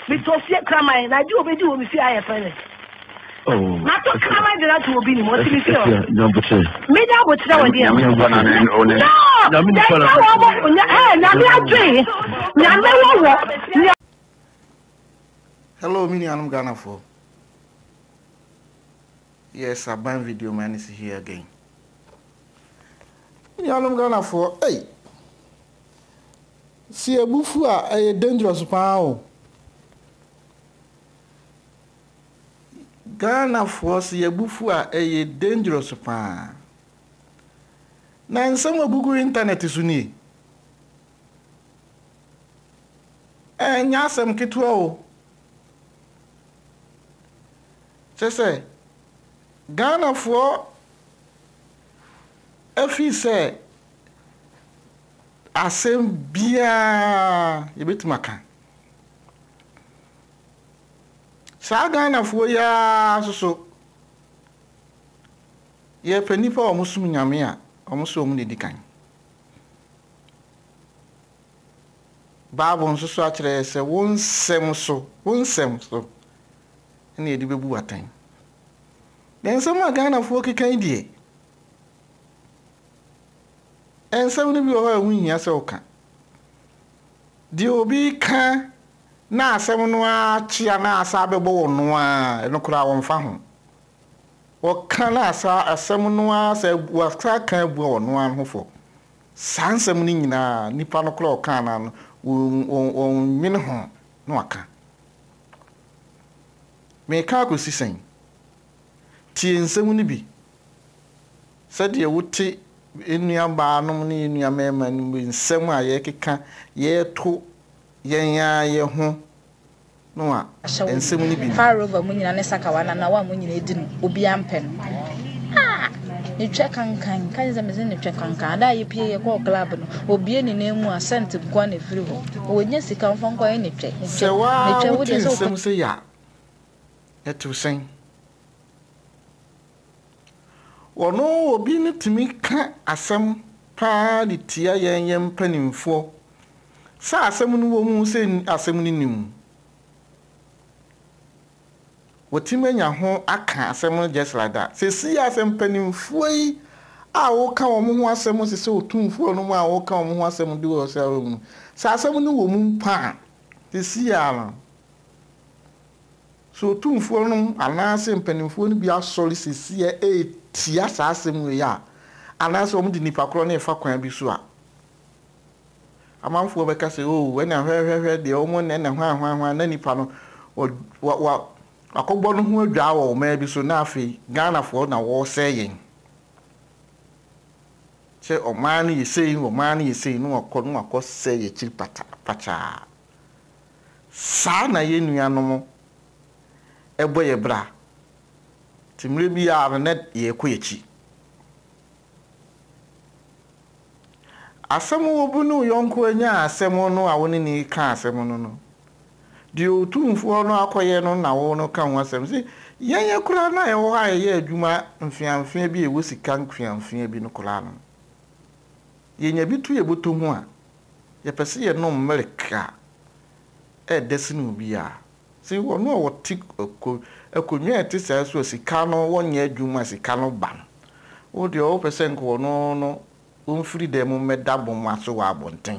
Bitofie kraman na di obedi wo mi fi aye fene. Oh. Na to kraman de na to obi ni mo ti mi fi o. No butre. Me da botre wo de. No. Na mi fa na. Na mi adwe. Na me wo. Hello, mini anum Ghana for. Yes, a band video man is here again. Mini anum Ghana for. Hey. See a bufu a dangerous power. Ghana for see a bufu a dangerous power. Na in some bugu internet is uni. Nyasem kitwa o. Say Ghana for efi say asem bia yebetumaka sa Ghana for ya so ye panipa omusum nyame a omusom ne dikan Bible nso so akere say wonsem so ene edi bebu atan den sama Ghana fo kekan die en sam ne bi o ha hunhia se oka di obi ka na asem no a chia na asa bebo wono a eno kura won fa ho o ka na asa asem no a se wasa kan bu wono an ho fo sansem ni nyina nipa no kura o ka na no on min ho no aka me ka ko sisen ti ensem ni bi sade wote enua ba no ne enua mema ni ensem a ye keka ye to yenya ye ho no a ensem ni bi Farover munyina ne sakawana na wa munyina edi no obi ampe no ni twa kankan kanza meze ni twa kankan da ye pie ye ko club no obi eni na emu asent kwa na firi ho onye sika mfonko ye ni twa wo de ensem se ya etu sen wono obi ne timi ka asem pa di tia yen panimfo sa asem no wo mu se asem ni nim wotimanya ho aka asem just like that se si asem panimfo yi a wo ka wo mu ho asem se otumfo no mu a wo ka wo mu ho asem di wo se wo mu sa asem no wo mu pa se si ala so otumfo no ana se panimfo no bi asori se si tia sa asem we ya anase omu di nipa kro na efa kwan bi so a amanfo be ka se we na hwehwehwe de omu ne hwan na nipa no wa akogbo no hu adwa wo ma bi so na afi Ghana fo na wo seyen che o man yi sei no akọ seye chi pacha sa na ye nuanom ebo ye bra timre bi ya net ye koyechi asem obu no yonko anya asem no awoni ni ka asem no di otumfo no akoye no na wo no ka ho asem si yenye kura na ye wo ha ye adwuma mfiamfia bi e wo sika mfiamfia bi no kura no yenye bi tu ye boto ho a ye pese ye no America desinu bi a si wo no wo tik akonwa ete sa so sika no wonye adwuma sika no ban wo de o pese nko no onfiri dem medabo maso wa abonten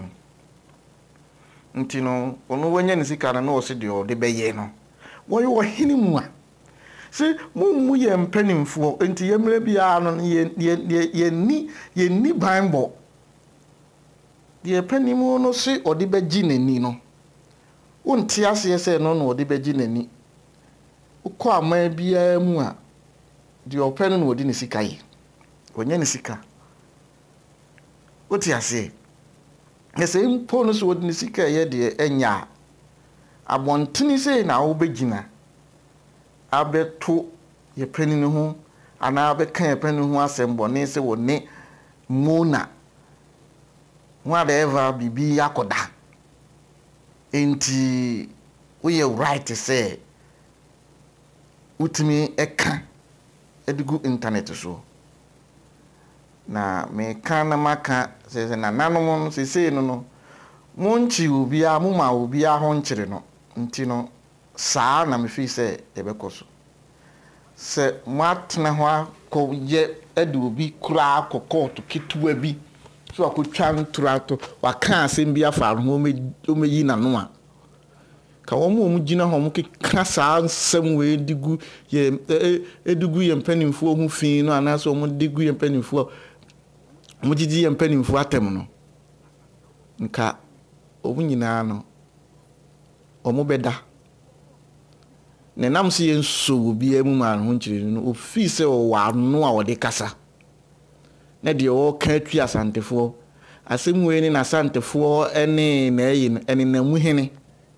ntino ono wonye ne sika no o se de o de beye no wo yo hini mu a si mu ye mpanimfo enti yemre bia no ye ni Bible ye panimu no si o de beji nani no wonti ase se no no o de beji nani ukọ ama bia mu a de opene no odi ne sika yi onye ne sika oti ase ese mpo no so odi ne sika ye de enya abontini se na wo begina abeto ye pani no ho ana abeka ye pani ho asembo ne se wo ne mona whatever bibi yakoda enti we are right to say utimi eka edigu internet so na me kana maka se na nanom se no monchi obi a muma obi a ho nkyere no ntino saa na me fi se ebekoso se matna ho akɔye ade obi kura akɔkɔto ketewa bi so akotwa nturato waka asɛm bi afa ho omeyi nano a ka wɔn gina ho mo keka saa nsɛm we digu ye edugu ye mpanimfo ho fi no anaso wɔn digu ye mpanimfo mo gigi ye mpanimfo atem no nka obu nyina no omo beda ne nam se yenso obi amu ma ho nkyire no ofi se o wa no a wode kasa na de o ka twi asantefo asem we ni na asantefo ene na yi ene na mu hene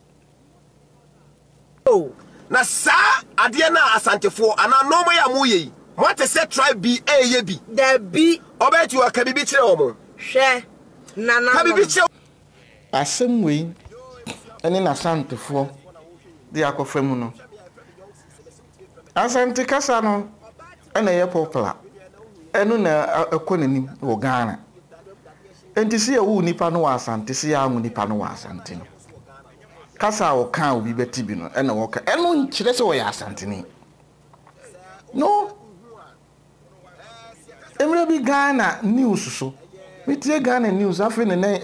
na sa ade na asantefo ana no mo ya mo yi mo te se tribe bi eye bi da bi obeti wa ka bibi kire o mo hwe na ka bibi kire asem we ene na asantefo de akofam no asante kasa no ena ye popular enu na ekonani wo Ghana entisi ya wu nipa no asante si ya mu nipa no asante no kasa wo kan obi beti bi no ena wo ka enu nkyire se wo ya asante ni no emre bi Ghana news so mitie Ghana news afi ne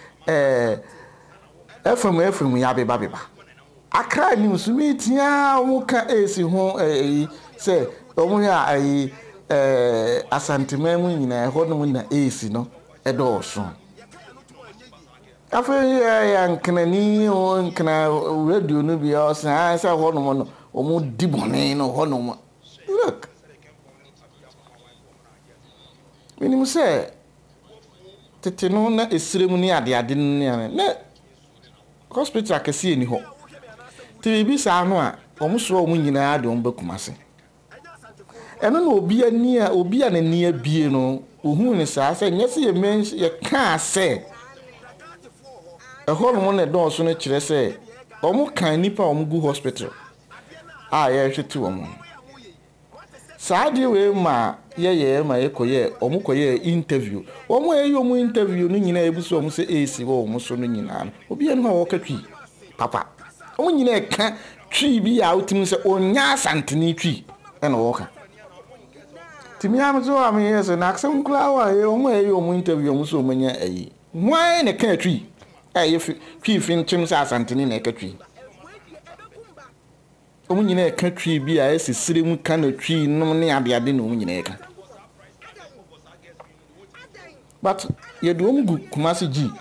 FM ya beba Accra news mitia wo ka esi ho se omo ya asante memu nyina ho no na esi no edoso afa ya nknani o nkna radio no bi o sa ho no omo dibone no ho no look minim se tete no na esiremu ni ade ne hospital akesi eni ho tibi sa no a omo so omo nyina ade omo bekumase eno na obi a na ni abie no ohun ne saa se nyese ye men ye ka se eholo mo ne don so no kire se omo kan nipa omo gu hospital ye hweti omo saa de we ma ye ma ekoye omo koye interview omo omo interview no nyina ebuso omo se esi wo omo so no nyina obi enu ha wo katwi papa omo nyina e ka twi bi ya otim se onya asanteni twi ena wo ka timi amzo am yes na aksem kula wa omo interview omo so omo nya why ne ka twi twi fin chim sa asanteni na ka twi omo nyina e ka twi bi a esisire mu ka na twi no ne ade na omo nyina e ka but ye do omo gu Kumasi G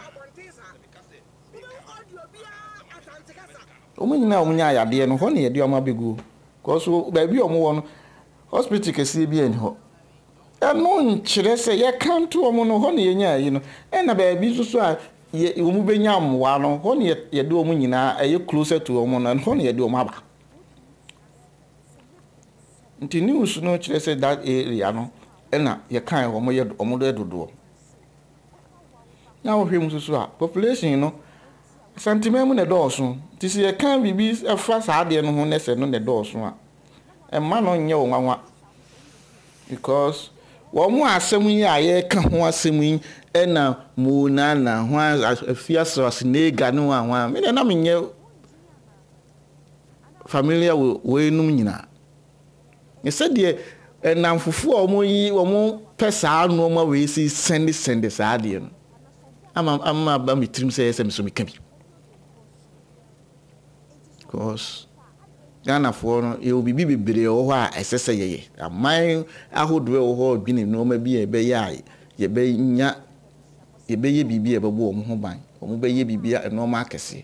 omo nyina omo nya ade no ho ne ye de omo abegu ko so ba bi omo wo no hospital kesi bi en ho eno nkyere se ye kanto omo no ho ne ye nya yi no na ba bi so a ye omo benya amwa no ho ne ye de omo nyina ye closer to omo no ho ne ye de omo aba nti news no kyere se that area no na ye kan omo ye omo do dodo na wo hwem so a population no santimemu ne dɔɔso tisi ye kan bibi afa saade no ho nese no ne dɔɔso a emma no nye wo nwanwa because wo mu asɛm yi a ye ka ho asɛm yi na mo na ho afia so nega no a me na menye familiar we num nyina ne se de namfofo a wo mo pesa no ma we si send saade no ama ba mitrim se yesem so meka bi because Ghana for no e obi bibire o ho a esese yeye aman ahodo e ho odwene no ma bi e be ya ye be nya ye be ye bibi e bebo omo ho ban omo be ye bibi e no ma akese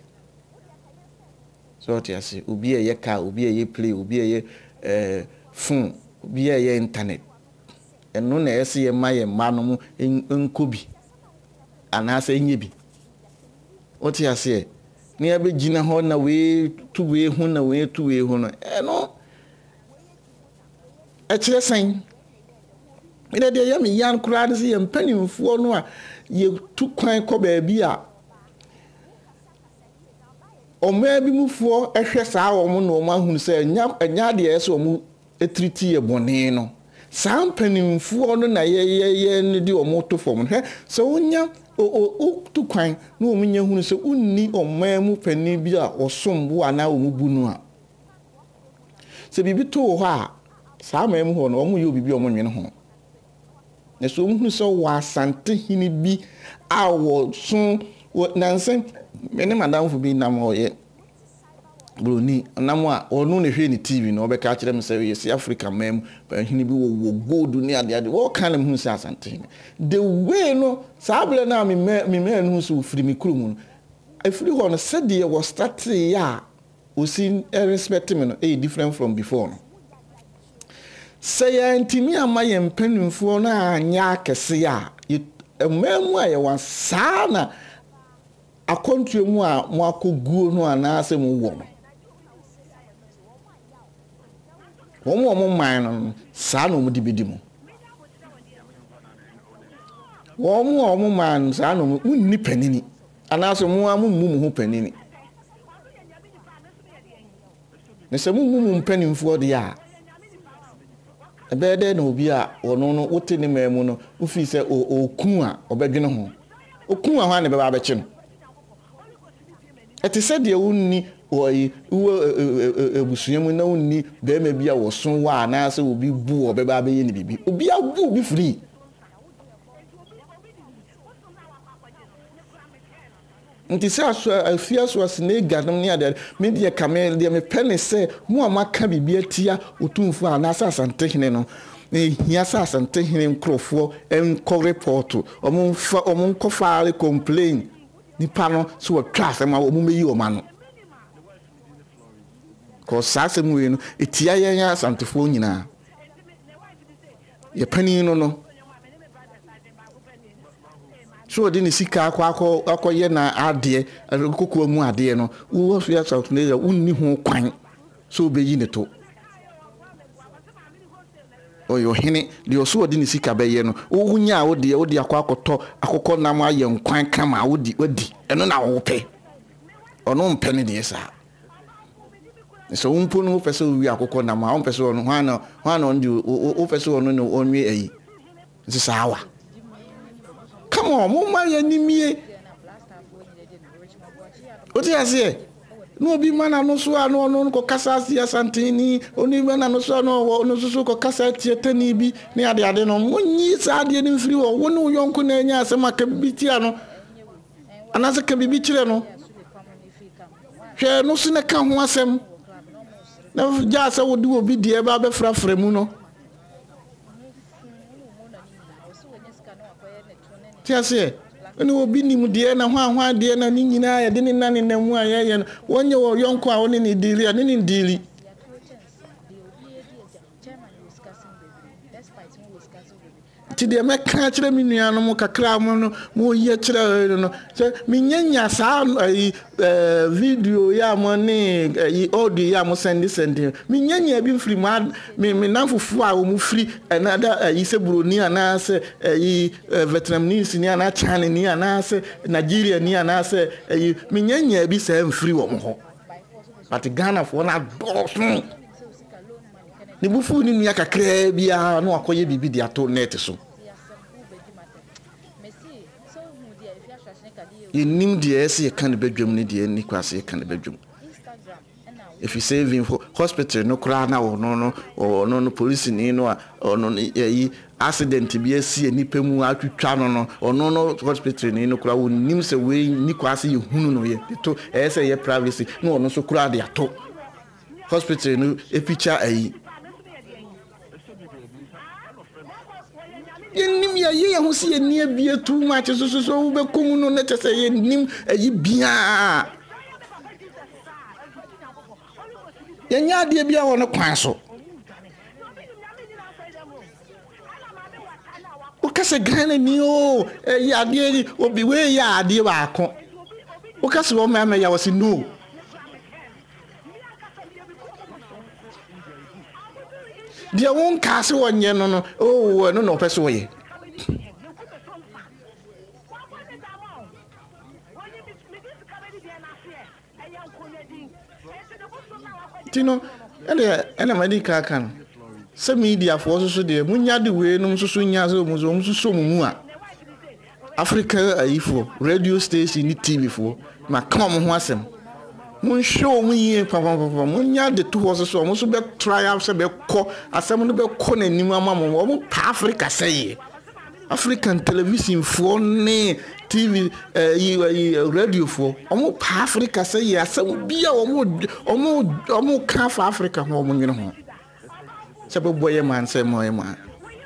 so tiase obi e ye ka obi e ye play obi e ye phone obi e ye internet eno na ese ye ma ye ma no mu enkobi anasa enye bi o tiase ni abe gina ho na we tu we hu na we tu we hu no no e kire san ina de ya mi yan kura de ye mpanimfo no a ye tu kwan ko ba bi a o ma bi mufo ehwe saa wo mo no ma hu se nya de ye so mo etriti ye bone no saa mpanimfo no na ye ne di o mo to fom hwe so wonya o tu kwan no o munye hunu se unni oman mu pani bi a osombo ana o mu bunu a se bibi to ho a saa man mu ho no o mu ye obibi o mu nwene ho ne so hunu se wa asante hini bi a wo so nansen me ne madam fu bi nam o ye broni nam a onu ne hwe ni TV no obeka kire me se yes Africa man ba hini bi wo gold ni ade wo kan me hunu se asante the way no saable na me no so free me kurum no afiri ho no said ye was start ya o sin respect me no different from before no say antimi amaye mpanimfo na anya akese ya emamu aye wan sana akontwe mu a mo akoguo no anase mu wo Womo man sa no mu dibedi mu womo man sa no mu ni panini anaso mu amu mu ho panini ne se mu panimfo de ya ebede na obi a ono no wote ni mamu no ufi se okun a obedwene ho okun a ho na be ba beche no eti se de wonni oyi ebusunyemu na wonni be ma bia wo so wa na se obi bu obeba be ye ni bibi obi abu obi free nti se afia so asne gadam ni ade me de kamel de me pene se mu amaka bibi atia otumfu ana asasante hene no hia asasante hene nkrofo enko report omo nko faale complain ni pano so twa se ma omo meyi o ma no ko sase mu no etia yenya asantefo nyina ye pani no so de ni sika akọ na ade kokko mu ade no wo so ya South Nigeria unni ho kwan so beyi ne to oyo hene de oso de ni sika be ye no wo nya wo de akọ akokọ na ma ye nkwan kama wo di eno na wo pe ono mpe ne de sa so umpo no pese wi akokọ na ma on pese ono hwana ndi o pese ono no onwe ayi nti sawa come on mo ma ya nimie oti ase no bi mana no so ano ono ko kasa sia santini oni mana no so no so ko kasa tietani bi ne ade no monyi sa ade ni mfiri wo no yonko na anya asema ka bibiti ano anase ka bibi kire no hwe no so ne ka ho asem na ja sa wodi obi die ba be frafra mu no tiase ene obi ni mu die na hwa die na ni nyina ya de ni na mu aye no wonye wo yonko a woni ni dili a ni dili ti de me ka kire mi nua no mu kakra mu no mu ye kire no se mi nyanya sa video ya mo ni audio ya mo send mi nyanya bi free mi na fufu a mu free another se broni ana se Vietnamese ni ana China ni ana se Nigeria ni ana se mi nyanya bi se free wo mo ho but Ghana for na do ni bufu ni nua kakra bia no akoye bibi dia to net so yenim dia ese kan bedwam ni dia ni kwase kan bedwam if you saving for hospital no kra na no police ni no ono yi accident bi esi enipa mu atwitwa no hospital ni no kra wonim se we ni kwase ye hunu no ye to ese ye privacy no ono so kra dia to hospital no e picture ayi yenim ya ye ho se ye nie bia too much so wo be komu no net se ye nim ayi bia ye nya de bia wo no kwan so o kase Ghana ni o ya de obi we ya de ba ko o kase wo ma ya wo se no dia won kase wonye no oh no pese wo ye tino ene medical kan se media for so de munya de we no so nya so mu so mu a Africa ayifo radio station ni TV fo ma come ho asem mun show mun yin papa mun nya de to horse so mun so be try out se be ko asem no be ko na nim amamo mo pa Africa say African television for ne TV radio for omo pa Africa say asem bia omo ka for Africa ho mun nyine ho se be boye man say mo man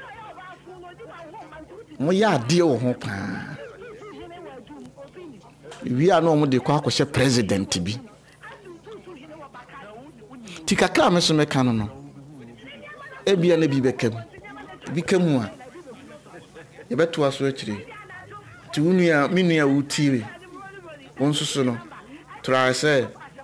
mo ya de wo ho pa we are no mo de kwa akose president bi tikaka me so me kan no ebia na bi bekam bi kamu a ye beto aso akire ti unua minua wutire wonsusu no try say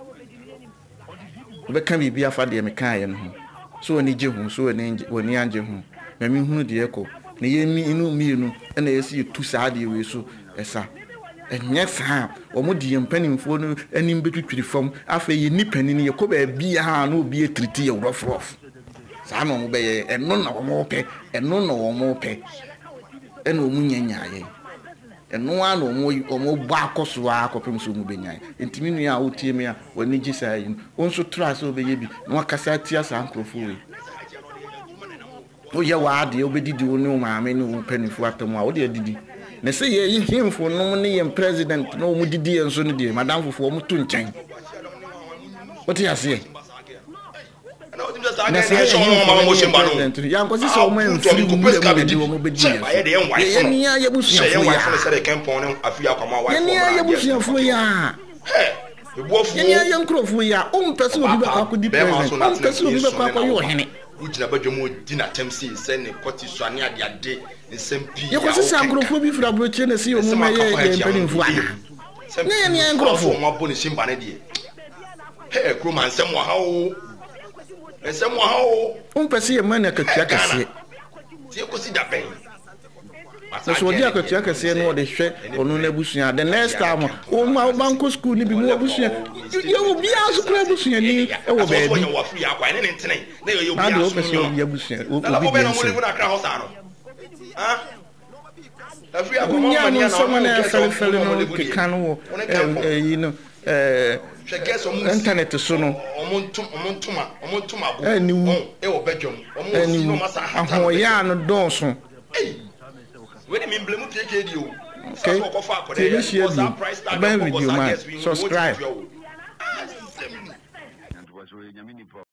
be kan bi afa de me kan ye no so oni je hu so oni anje hu me mi hunu de eko na ye mi inu mienu na ye si tu saade we so esa enye sa omo di mpanimfo no anim betutwiri fam afa ye nipani ne ye ko ba bia ha na obi etriti ye wrofrof sa no mo be ye eno na omo pe eno na omo pe eno mu nyanyaye eno a no omo ba akoso akopem so mu benyan entimi nua a wotie me a wani gisa yin wonso tra so be ye bi na wakasa tia sa ankrofo we o ye wa ade obedidi woni o maame ne o panimfo atam a wo de didi na say ye himfo no ne ye president no mu didi enso ne de madam fofo mu to nchen what you say na say so mo mama mo shemba no ya nko so mo en free mu de mo be di ye ni ya busu ya ye wa fo se de kempon ne afia kwama wa ye ni ya busu ya fo ya ye ni ya nkrofo ya o mpese obi be kwa ko di president o mpese obi be kwa ko yo hene ujina badwomo dina temsi se ne kwoti so ane ade nsempia ye ko se nkrofo bi fira broche na se o mo ye mpanimfo ana ne ye nkrofo mo abo ne shimba ne de kroma nsem wa ha o mpese ye man akatua kase tie ko si da ben so dia akatua kase no de hwe onu na busua the next time o ma banko school ni bi mo busua ye wo bia so kra busua ni e wo ba bi wa free akwa ne ntene na ye obi a so obi busua obi bi no na kra hosa no ha afri akwa mo mani na so na fele no kekan wo you know internet so no omontuma ni wu e wo bedwom omo si no masa ha ho ya no donso we dey blame PKD o okay TV share video man subscribe